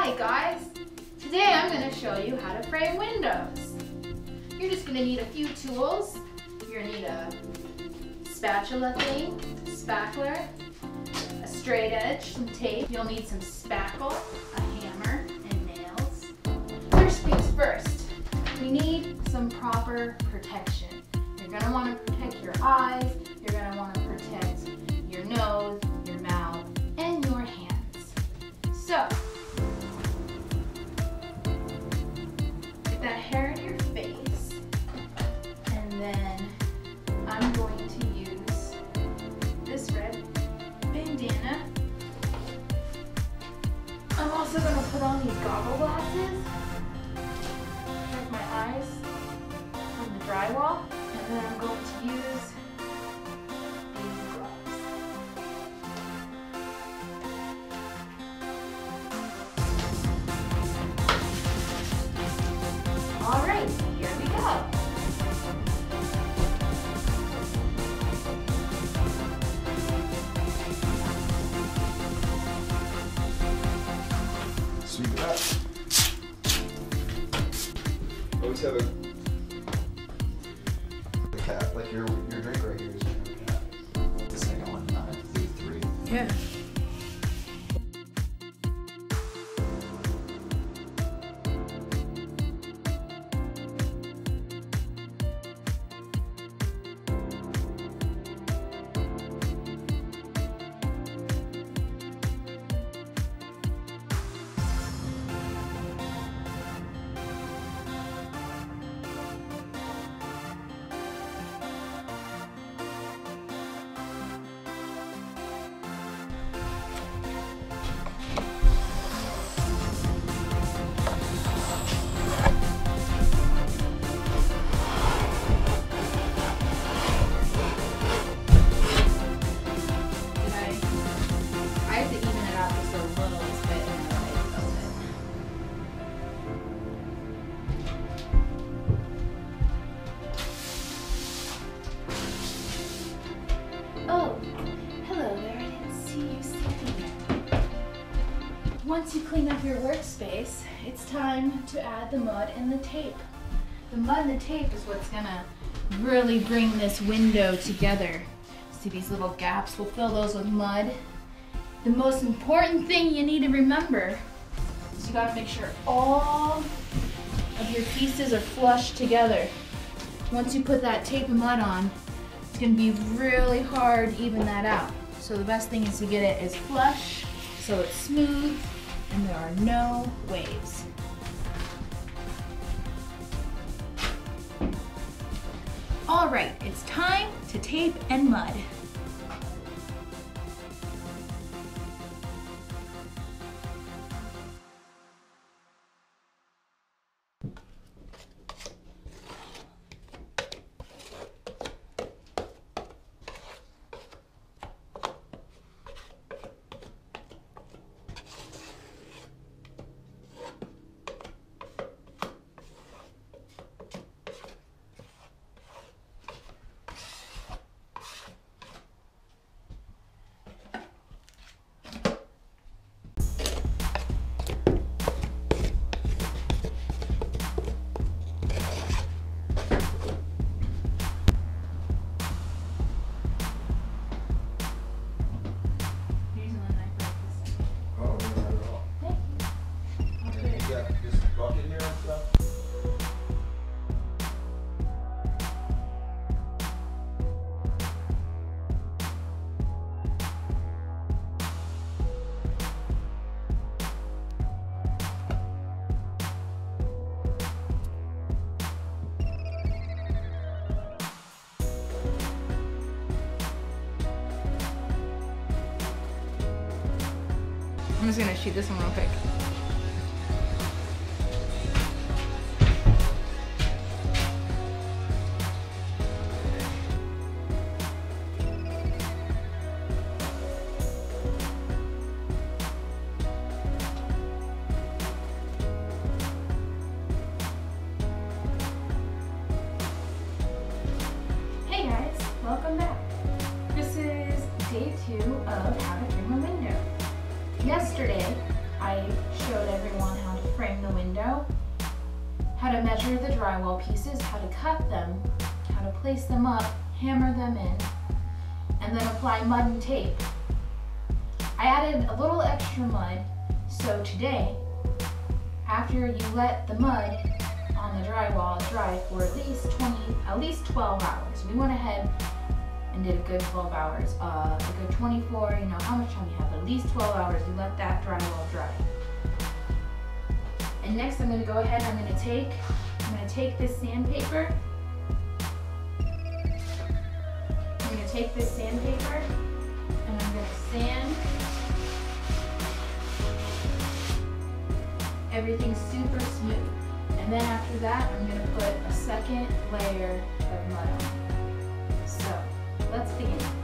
Hi guys! Today I'm going to show you how to frame windows. You're just going to need a few tools. You're going to need a spatula thing, spackler, a straight edge, some tape. You'll need some spackle, a hammer, and nails. First things first, we need some proper protection. You're going to want to protect your eyes, you're going to want to protect your nose, your mouth, and your hands. So, get that hair in your face, and then I'm going to use this red bandana. I'm also going to put on these goggle glasses, protect my eyes from the drywall, and then I'm going to use these gloves. All right, here we go. Sweep it up. Always have a cap, like your drink right here is a cap. The second one, do 3. Yeah. I have to even it out just a little bit in the way of it. Oh, hello there. I didn't see you sitting there. Once you clean up your workspace, it's time to add the mud and the tape. The mud and the tape is what's gonna really bring this window together. See these little gaps? We'll fill those with mud. The most important thing you need to remember is you gotta make sure all of your pieces are flush together. Once you put that tape and mud on, it's gonna be really hard to even that out. So the best thing is to get it as flush, so it's smooth, and there are no waves. All right, it's time to tape and mud. I'm just gonna shoot this one real quick. Hey guys, welcome back. This is day 2 of How to Trim a Window. Yesterday, I showed everyone to measure the drywall pieces, how to cut them, how to place them up, hammer them in, and then apply mud and tape. I added a little extra mud, so today, after you let the mud on the drywall dry for at least 12 hours. We went ahead and did a good 12 hours, a good 24, you know, how much time you have, at least 12 hours, you let that drywall dry. And next I'm gonna go ahead and I'm gonna take this sandpaper. I'm gonna take this sandpaper and I'm gonna sand everything super smooth. And then after that, I'm gonna put a second layer of mud on. So, let's begin.